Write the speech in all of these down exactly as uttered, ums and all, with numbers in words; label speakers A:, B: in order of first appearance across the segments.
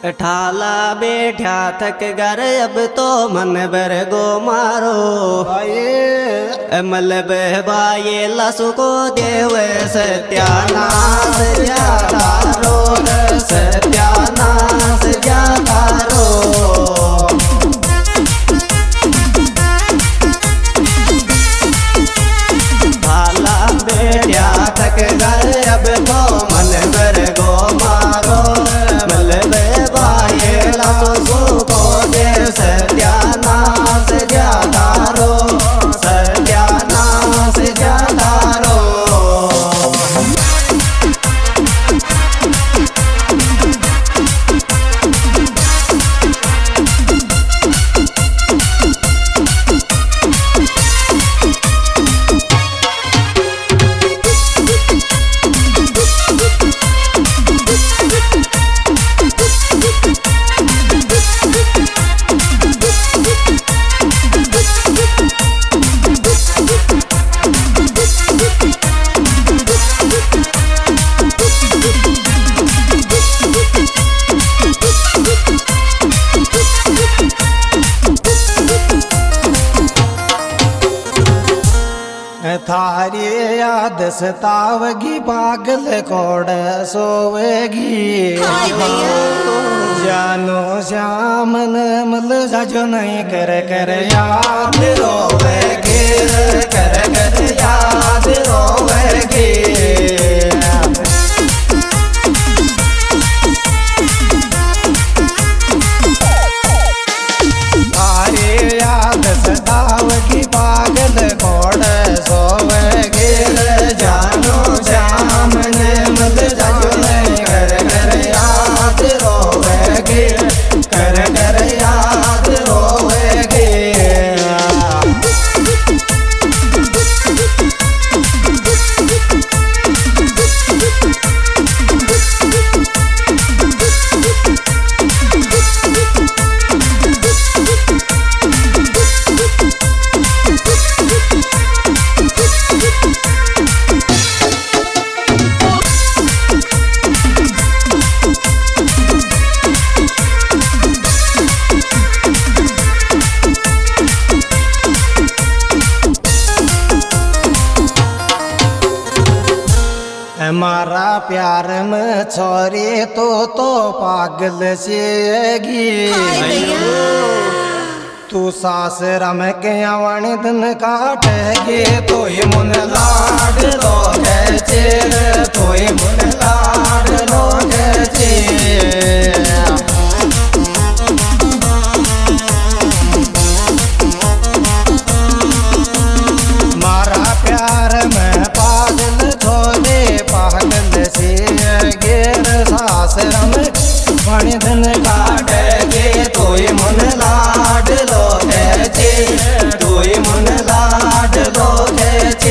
A: ठाला बैठा थक घर अब तो मन बर गो मारो मलब बाये लसु को देव सत्यानाश जातारो सत्यानाश जातारो ठाला बैठा थक घर अब तो मन बर गो मारो मलब सत्यानाश जातारो सत्यानाश जातारो थारी याद सतावगी पागल कोड़ सोवेगी जानो श्यामन मल जो नहीं कर कर याद रोवेगी कर कर याद रोवेगी थारी याद सतावगी पागल कोड़ सोवेगी जानो श्याम ने मल जानो नहीं कर कर याद रोवेगी कर कर याद रोवेगी हमारा प्यार में छोरी तो तो पागल सेगी तू सास रम के वाणी दिन काटेगी तो ही मुन लाड लोगे चेर तो ही मुन लाड लोगे चेर मारा प्यार में पागल छोड़े पागल से गेर सासरम वाणी दिन काटेगी तो ही मुन लाड लोगे चे तो ही मुन लाड लोगे चे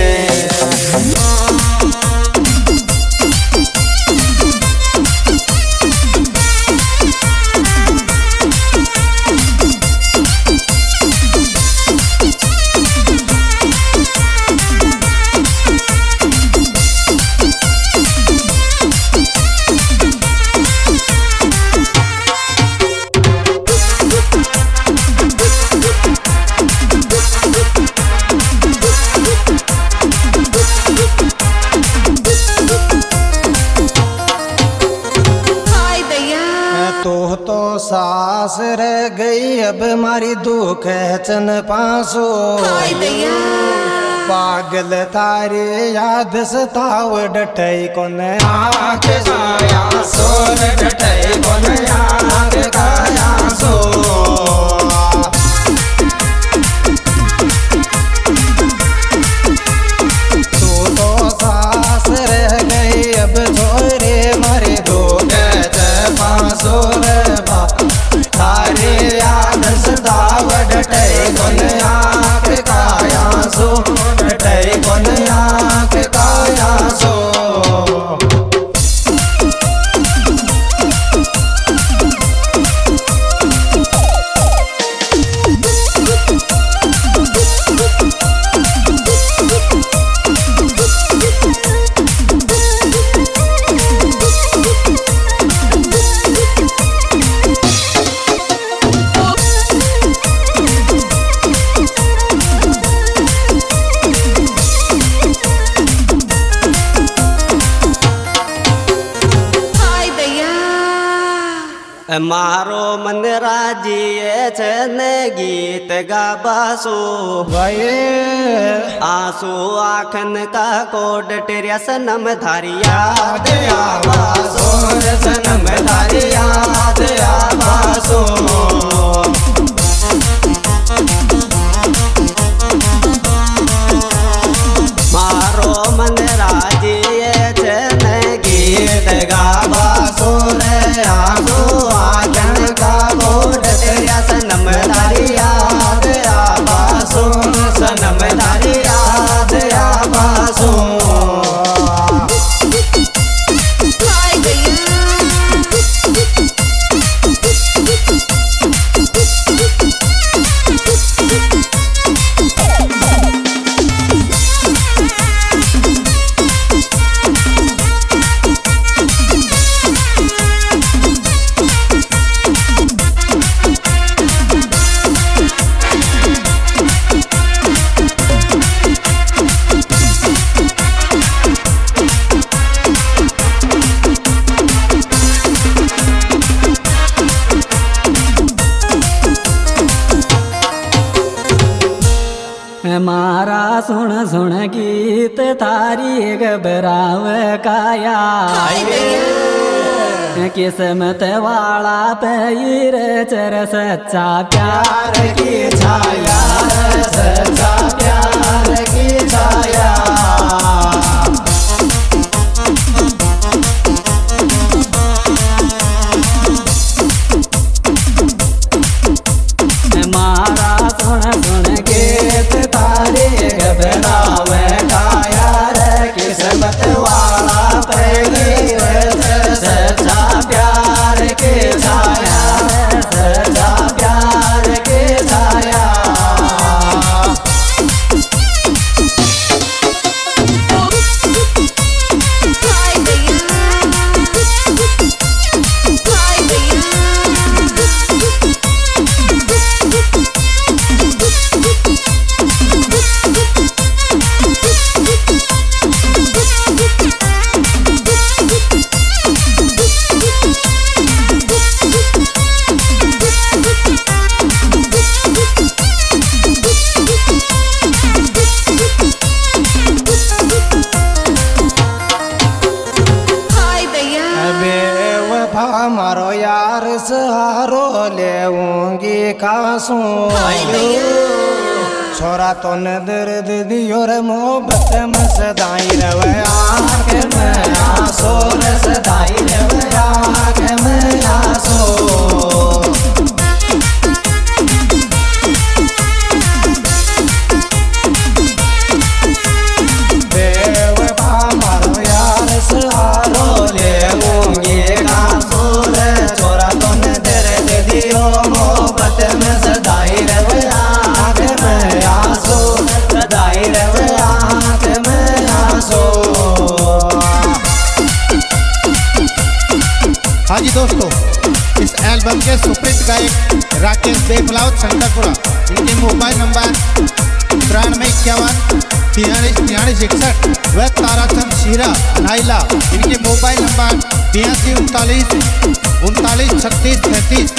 A: सास रह गई अब मारी दुख है चन पासो पागल तारे याद सताव डटई कोन आँख काया सोर डटई कोन आँख काया सो तू तो सास रह गई अब छोरे मारे दुख है पासो तारे याद सताव डटई कोन आँख काया सो डटई कोन आँख काया सो
B: मारो मन राजिए छन गीत गाबासो
A: भाई
B: आंसू आखन का कोड टेरिया सनम धारिया
A: दया बासो सनम धारिया दया बासो
B: मारो मन राजिए छन
A: गीत गाबासो रे आंसू आखन का कोड टेरिया सनम धारिया दया बासो सनम धारिया दया बासो
C: मारा सुन सुन गीत थारी घबराव काया किस्मत वाला पैर चर सच्चा प्यार
A: की छाया सच्चा प्यार की छाया
C: मारा सुन सुन गीत थारी घबराव काया
A: किस्मत वाला पैर सच्चा प्यार की छाया सच्चा प्यार की छाया मारो यार सहारो लेऊंगी कासू छोरा तो न दर्द दियो रे मोहब्बत में सदाई रवे आँख में आंसू रे सदाई रवे आँख में आंसू बेवफा मारो यार सहारो लेऊंगी कासू रे छोरा तो न दर्द दियो मोहब्बत में सदाई रवे आँख में आंसू सदाई रवे आँख में आंसू।
D: हाँ जी दोस्तों, इस एल्बम के सुप्रसिद्ध गायक राकेश बेफलावत शंकरपुरा, इनके मोबाइल नंबर तिरानवे इक्यावन तिरालीस तिरालीस इकसठ व ताराचंद शीरा नाइला, इनके मोबाइल नंबर बयासी उनतालीस उनतालीस छत्तीस तैंतीस।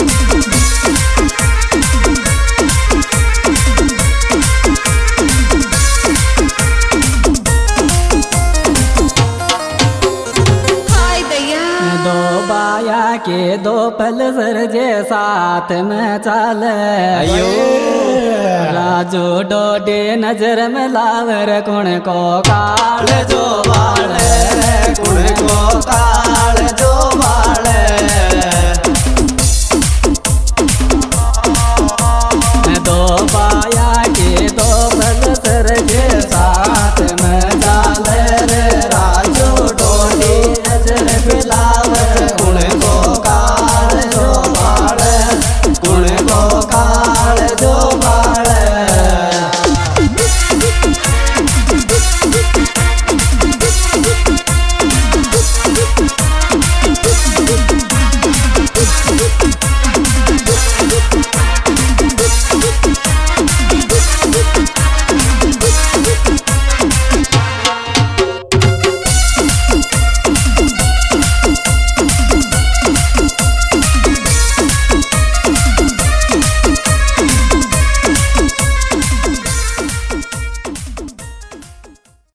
C: के दो पल सरजे साथ में चल
A: अयो
C: राजू डोडे नजर में लावर कुण को काल जो बाल
A: कुण को काल